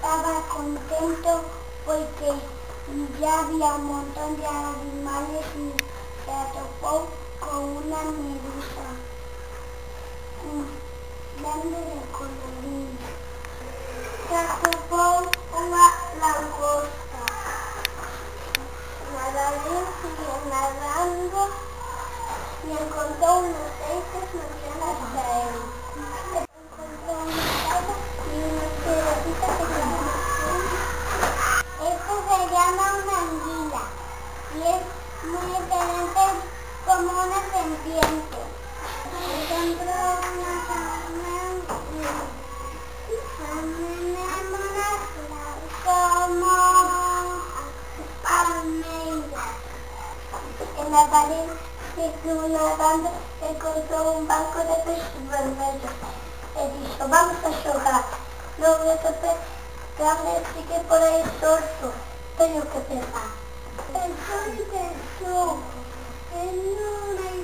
estaba contento porque ya había un montón de animales y se topó con una medusa grande de colorín. Se topó una langosta. Nadando y encontró unos peces marcianos para él. Encontró una tabla y unas pelotitas que llaman. Esto se llama una anguila y es muy diferente como una serpiente. Encontró una como almeida. En la pared que estuvo nadando encontró un banco de peces vermelhos. Le dijo, vamos a jugar. Luego ese pez grande sí que por ahí torso. Tengo que pensar. Pensó y pensó en una